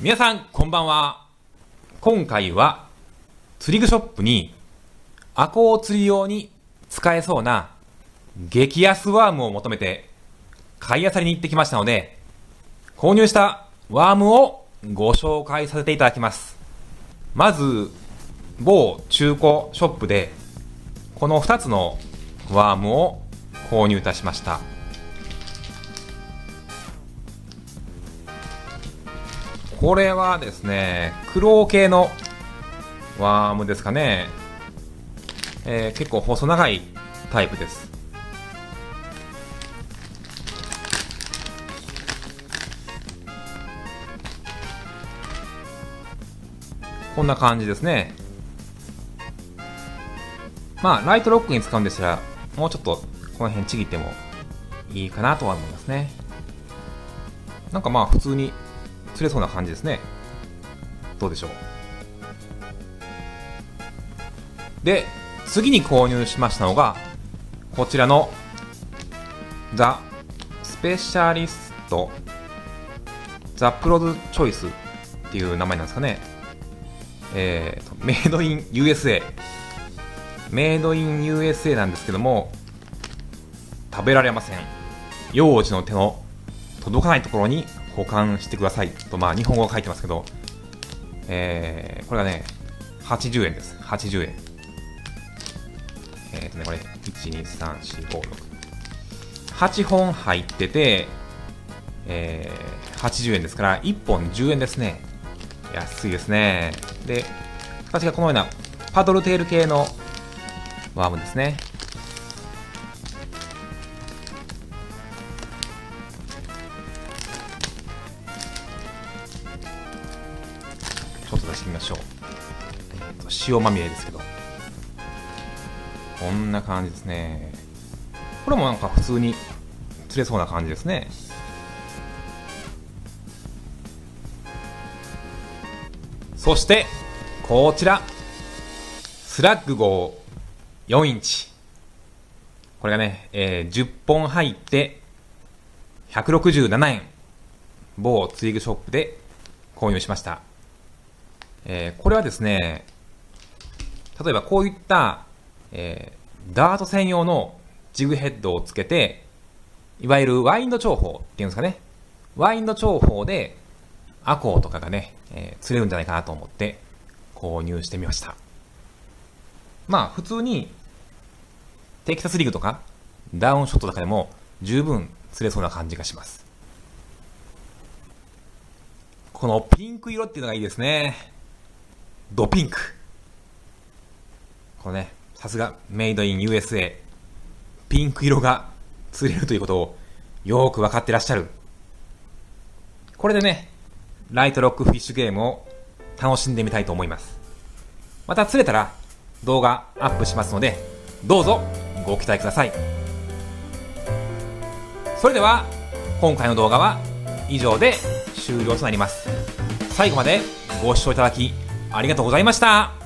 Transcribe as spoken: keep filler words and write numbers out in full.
皆さんこんばんは。今回は釣り具ショップにアコを釣り用に使えそうな激安ワームを求めて買い漁りに行ってきましたので、購入したワームをご紹介させていただきます。まず某中古ショップでこのふたつのワームを購入いたしました。これはですね、クロウ系のワームですかね。えー、結構細長いタイプです。こんな感じですね。まあライトロックに使うんでしたらもうちょっとこの辺ちぎってもいいかなとは思いますね。なんかまあ普通に釣れそうな感じですね。どうでしょう。で、次に購入しましたのがこちらのザ・スペシャリストザ・プロズチョイスっていう名前なんですかね。えーとメイドイン ユーエスエー メイドイン ユーエスエー なんですけども、食べられません。幼児の手の届かないところに保管してくださいと、まあ日本語が書いてますけど、えー、これがねはちじゅうえんです。はちじゅうえん。えっとねこれいちにさんしごろくはちほん入ってて、えー、はちじゅうえんですからいっぽんじゅうえんですね。安いですね。で、形がこのようなパドルテール系のワームですね。ちょっと出してみましょう。塩まみれですけど、こんな感じですね。これもなんか普通に釣れそうな感じですね。そしてこちらスラッグ号よんインチ、これがね、えー、じゅっぽん入ってひゃくろくじゅうななえん、某釣り具ショップで購入しました。えー、これはですね、例えばこういった、えー、ダート専用のジグヘッドをつけて、いわゆるワインド調法っていうんですかね、ワインド調法でアコウとかがね、えー、釣れるんじゃないかなと思って購入してみました。まあ普通にテキサスリグとかダウンショットとかでも十分釣れそうな感じがします。このピンク色っていうのがいいですね。ドピンク。このね、さすがメイドイン ユーエスエー、ピンク色が釣れるということをよーく分かってらっしゃる。これでね、ライトロックフィッシュゲームを楽しんでみたいと思います。また釣れたら動画アップしますので、どうぞご期待ください。それでは今回の動画は以上で終了となります。最後までご視聴いただきありがとうございました。